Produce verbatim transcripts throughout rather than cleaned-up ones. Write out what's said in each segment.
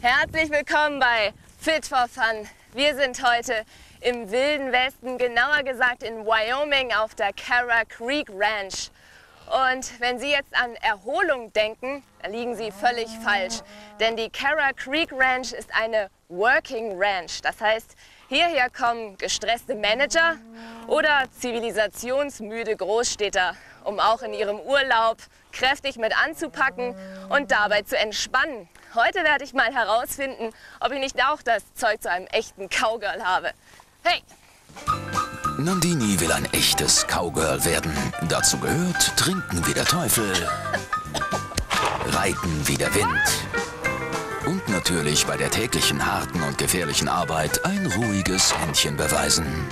Herzlich willkommen bei Fit for Fun. Wir sind heute im Wilden Westen, genauer gesagt in Wyoming auf der Cara Creek Ranch. Und wenn Sie jetzt an Erholung denken, dann liegen Sie völlig falsch. Denn die Cara Creek Ranch ist eine Working Ranch. Das heißt, hierher kommen gestresste Manager oder zivilisationsmüde Großstädter, um auch in ihrem Urlaub kräftig mit anzupacken und dabei zu entspannen. Heute werde ich mal herausfinden, ob ich nicht auch das Zeug zu einem echten Cowgirl habe. Hey! Nandini will ein echtes Cowgirl werden. Dazu gehört Trinken wie der Teufel, Reiten wie der Wind und natürlich bei der täglichen harten und gefährlichen Arbeit ein ruhiges Händchen beweisen.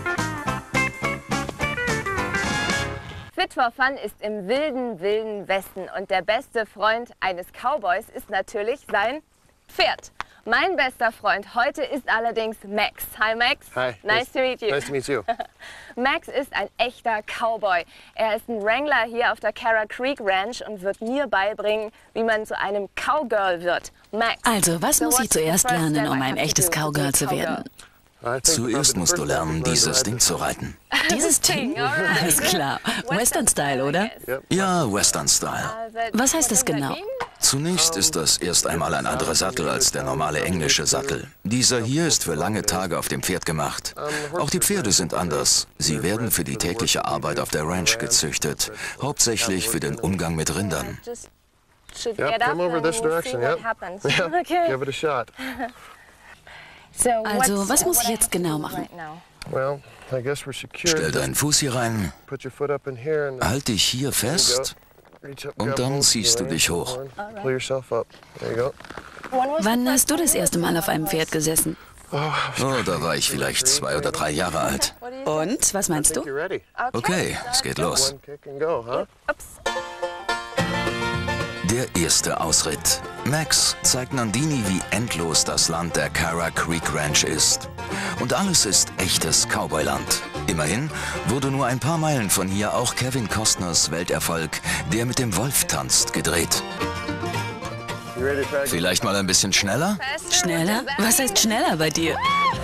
Fit for Fun ist im wilden, wilden Westen und der beste Freund eines Cowboys ist natürlich sein Pferd. Mein bester Freund heute ist allerdings Max. Hi Max. Hi. Nice to meet you. Nice to meet you. Max ist ein echter Cowboy. Er ist ein Wrangler hier auf der Cara Creek Ranch und wird mir beibringen, wie man zu einem Cowgirl wird. Max. Also, was muss ich zuerst lernen, um ein echtes Cowgirl zu werden? Zuerst musst du lernen, dieses Ding zu reiten. Dieses Ding? Alles klar. Western-Style, oder? Ja, Western-Style. Was heißt das genau? Zunächst ist das erst einmal ein anderer Sattel als der normale englische Sattel. Dieser hier ist für lange Tage auf dem Pferd gemacht. Auch die Pferde sind anders. Sie werden für die tägliche Arbeit auf der Ranch gezüchtet. Hauptsächlich für den Umgang mit Rindern. Yep, come over this direction, yep. Yep, give it a shot. Also, was muss ich jetzt genau machen? Well, I guess we're secured. Stell deinen Fuß hier rein, Put your foot up in here and halt dich hier fest reach up, und grab dann hold, ziehst du dich hoch. Pull yourself up. There you go. Wann hast du das erste Mal auf einem Pferd gesessen? Oh, da war ich vielleicht zwei oder drei Jahre alt. Und, was meinst du? You're ready. Okay, es geht los. One kick and go, huh? Der erste Ausritt. Max zeigt Nandini, wie endlos das Land der Cara Creek Ranch ist. Und alles ist echtes Cowboyland. Immerhin wurde nur ein paar Meilen von hier auch Kevin Costners Welterfolg, der mit dem Wolf tanzt, gedreht. You ready to try again? Vielleicht mal ein bisschen schneller? Schneller? Was heißt schneller bei dir?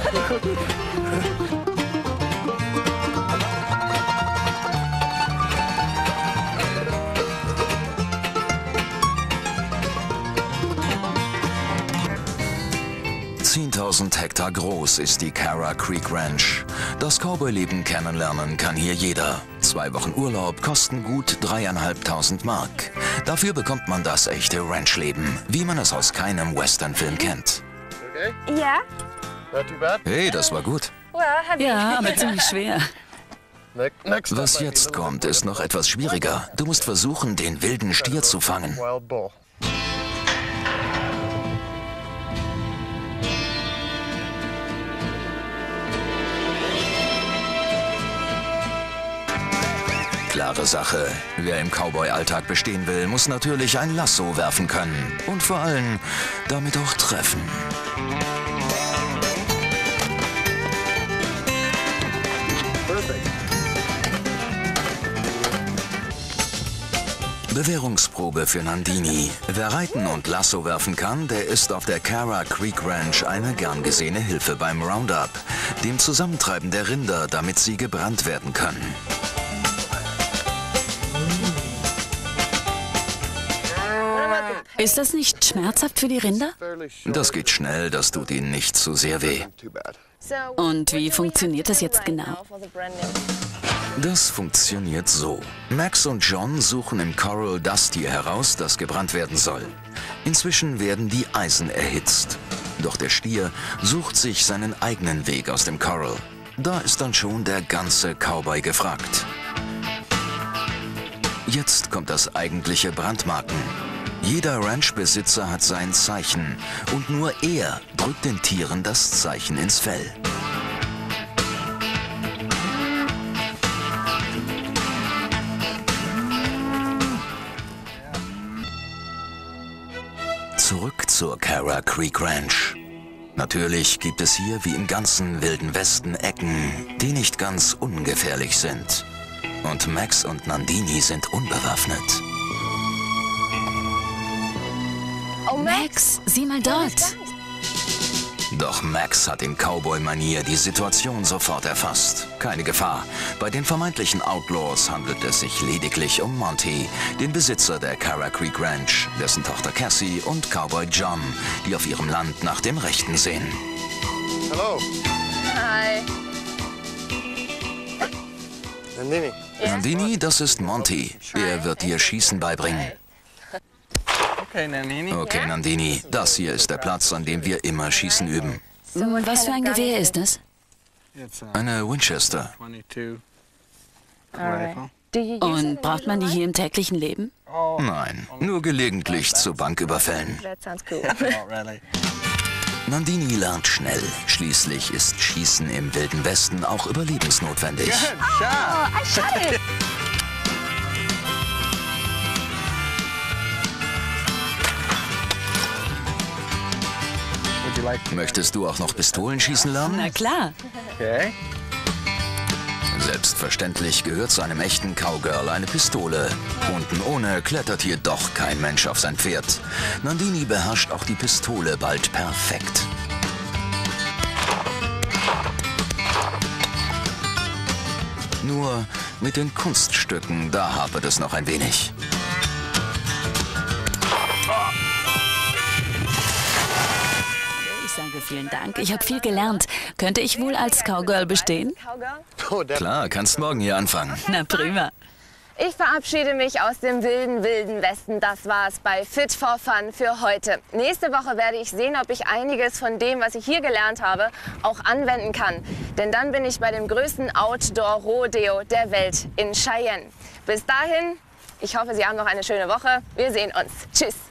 zehntausend Hektar groß ist die Cara Creek Ranch. Das Cowboy-Leben kennenlernen kann hier jeder. Zwei Wochen Urlaub kosten gut dreieinhalbtausend Mark. Dafür bekommt man das echte Ranchleben, wie man es aus keinem Western-Film kennt. Okay? Ja? Not too bad? Hey, das war gut. Ja, aber ziemlich schwer. Ne- Next Was up, I need jetzt a little kommt, bit ist noch etwas schwieriger. Du musst versuchen, den wilden Stier zu fangen. Wild bull. Klare Sache. Wer im Cowboy-Alltag bestehen will, muss natürlich ein Lasso werfen können. Und vor allem damit auch treffen. Perfect. Bewährungsprobe für Nandini. Wer reiten und Lasso werfen kann, der ist auf der Cara Creek Ranch eine gern gesehene Hilfe beim Roundup, dem Zusammentreiben der Rinder, damit sie gebrannt werden können. Ist das nicht schmerzhaft für die Rinder? Fairly short. Das geht schnell, das tut ihnen nicht zu sehr weh. Too bad. Und wie funktioniert das jetzt genau? Das funktioniert so. Max und John suchen im Coral das Tier heraus, das gebrannt werden soll. Inzwischen werden die Eisen erhitzt. Doch der Stier sucht sich seinen eigenen Weg aus dem Coral. Da ist dann schon der ganze Cowboy gefragt. Jetzt kommt das eigentliche Brandmarken. Jeder Ranchbesitzer hat sein Zeichen und nur er drückt den Tieren das Zeichen ins Fell. Zurück zur Cara Creek Ranch. Natürlich gibt es hier wie im ganzen Wilden Westen Ecken, die nicht ganz ungefährlich sind. Und Max und Nandini sind unbewaffnet. Oh, Max, sieh mal dort. Doch Max hat in Cowboy-Manier die Situation sofort erfasst. Keine Gefahr. Bei den vermeintlichen Outlaws handelt es sich lediglich um Monty, den Besitzer der Cara Creek Ranch, dessen Tochter Cassie und Cowboy John, die auf ihrem Land nach dem Rechten sehen. Hallo. Hi. Nandini. Nandini, das ist Monty. Er wird dir Schießen beibringen. Okay, Nandini. Okay, Nandini, das hier ist der Platz, an dem wir immer Schießen üben. Was für ein Gewehr ist das? Eine Winchester. Und braucht man die hier im täglichen Leben? Nein, nur gelegentlich zu Banküberfällen. Nandini lernt schnell. Schließlich ist Schießen im Wilden Westen auch überlebensnotwendig. Möchtest du auch noch Pistolen schießen lernen? Na klar. Okay. Selbstverständlich gehört zu einem echten Cowgirl eine Pistole. Unten ohne klettert hier doch kein Mensch auf sein Pferd. Nandini beherrscht auch die Pistole bald perfekt. Nur mit den Kunststücken, da hapert es noch ein wenig. Ich sage vielen Dank. Ich habe viel gelernt. Könnte ich wohl als Cowgirl bestehen? Klar, kannst morgen hier anfangen. Na prima. Ich verabschiede mich aus dem wilden, wilden Westen. Das war's bei Fit for Fun für heute. Nächste Woche werde ich sehen, ob ich einiges von dem, was ich hier gelernt habe, auch anwenden kann. Denn dann bin ich bei dem größten Outdoor-Rodeo der Welt in Cheyenne. Bis dahin, ich hoffe, Sie haben noch eine schöne Woche. Wir sehen uns. Tschüss.